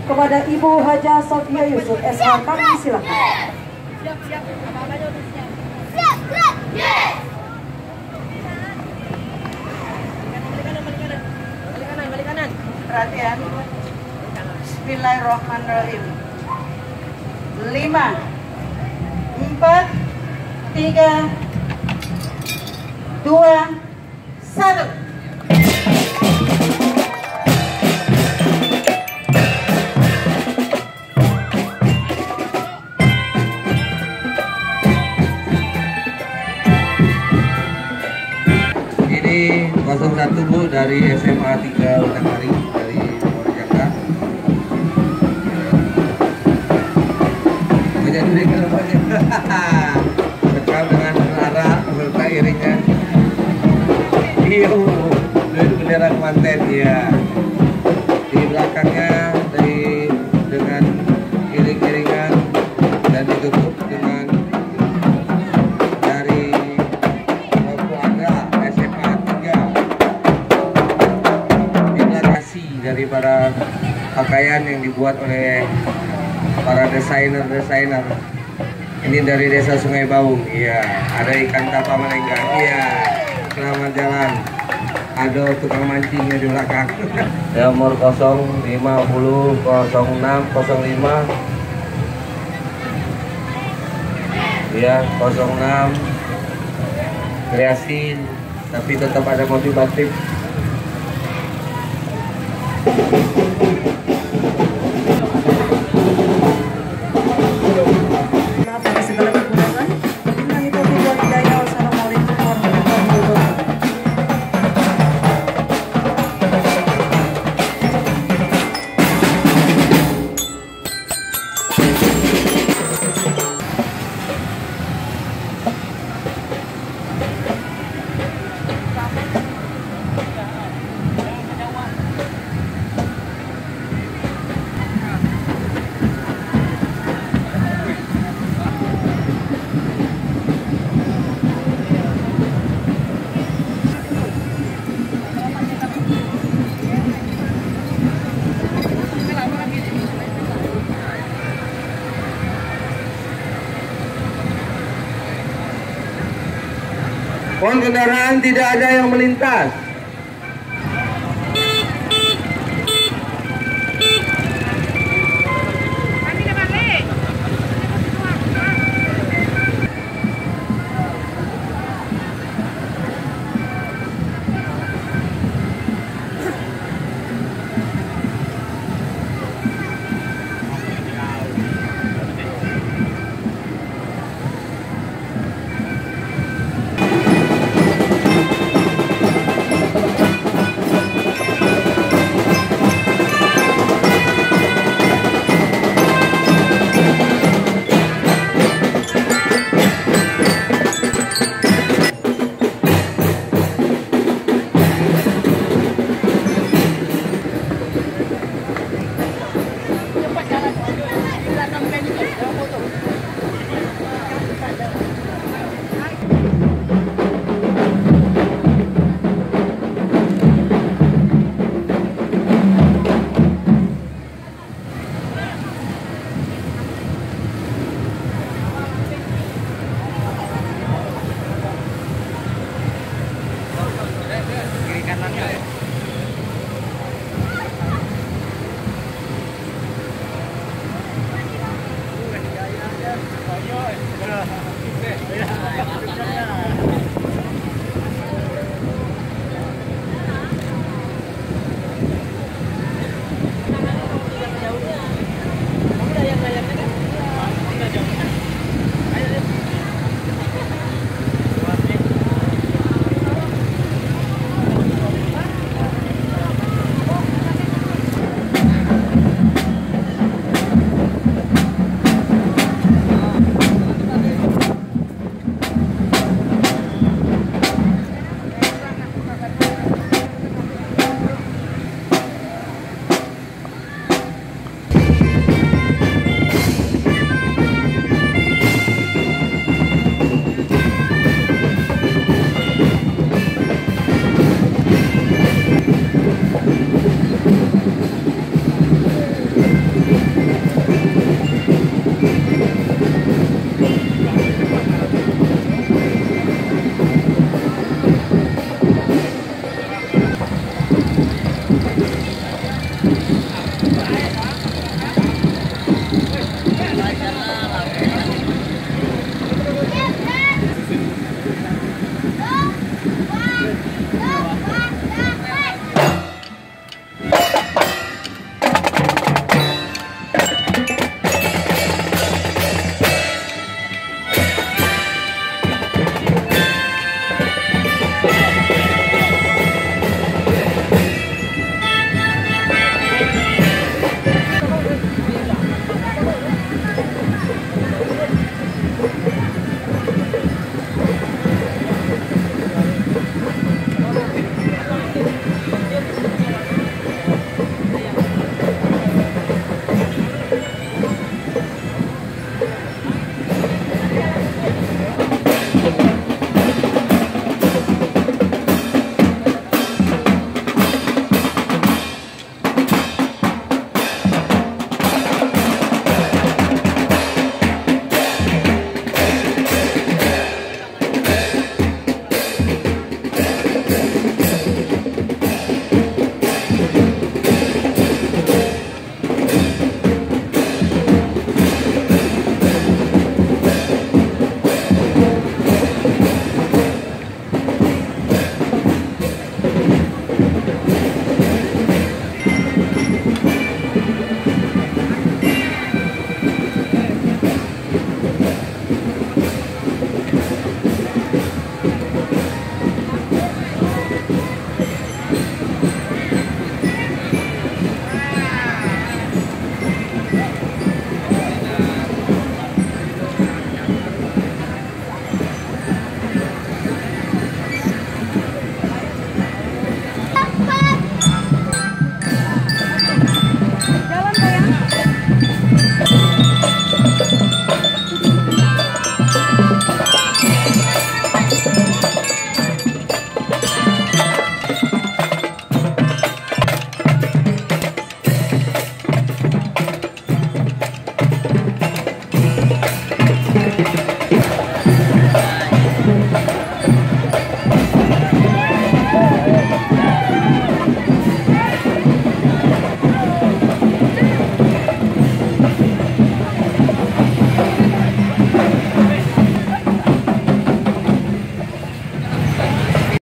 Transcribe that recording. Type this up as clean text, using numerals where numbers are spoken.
kepada Ibu Haja Sofia Yusuf SH, kami silakan. Siap. Apa-apanya udah siap. Siap. Yes. Balik kanan. Perhatian. Bismillahirrahmanirrahim. 5, 4, 3, 2, 1. Ini 01 Bu dari SMA 3 Utakari dari Purwakarta. Menjadi bekal dengan menara serta iringnya. Iya, dari bendera Kemanten ya. Di belakangnya dengan iring-iringan dan ditutup dengan dari keluarga SMA 3. Deklarasi daripada pakaian yang dibuat oleh para desainer. Ini dari Desa Sungai Baung. Iya, ada ikan tapa melenggang. Iya, selamat jalan. Ada tukang mancingnya di belakang. Ya, nomor 050 06 05. Ya, 06 kreasi, tapi tetap ada motivatif. Mohon kendaraan tidak ada yang melintas.